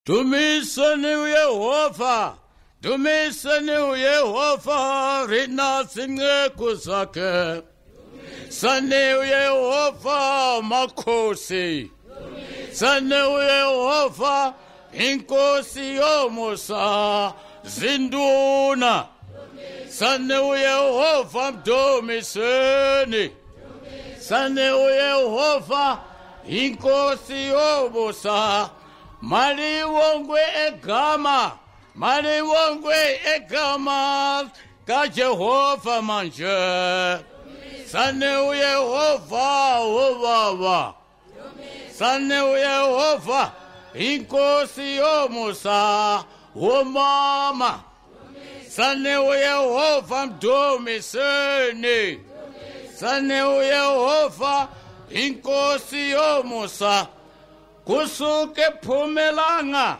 Dumisani uYehova, dumisani uYehova, rina singeko zakhe. Sani uYehova makhosi, sani uYehova inkosi yomusa zinduna. Sani uYehova mdumiseni, sani uYehova inkosi yomusa. Maliwongwe egama, maliwongwe egama kaJehova manje. Sani uYehova ubaba, sani uYehova inkosi yomusa umama. Sani uYehova mdumiseni, sani uYehova inkosi yomusa. Kusuke phumelanga,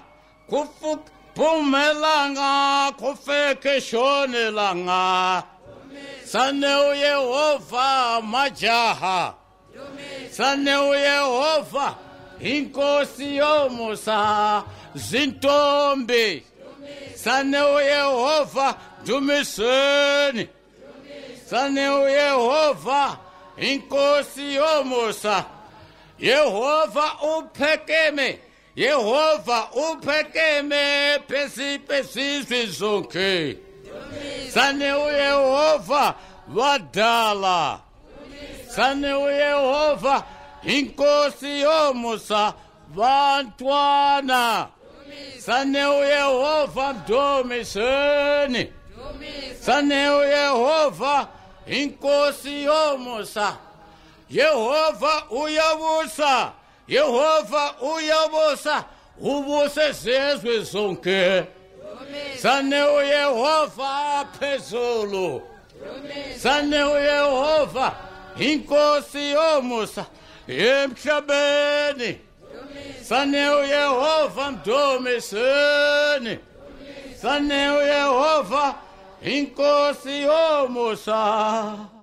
phumelanga, kufeke shonelanga. Sani uYehova majaha, sani uYehova inkosi yomusa zintombi. Sani uYehova dumiseni, sani uYehova inkosi yomusa. Yehova uphekeme, Yehova uphekeme pesi zonke. Sani uYehova vadala, sani uYehova inkosi yomusa bantwana. Sani uYehova mdumiseni, sani uYehova inkosi yomusa. Yehova uyabusa, Yehova uyabusa, ubuse zizwe zonke. Sani uYehova phezulu, sani uYehova inkosi yomusa emhlabeni. Sani uYehova mdumiseni, sani uYehova inkosi yomusa.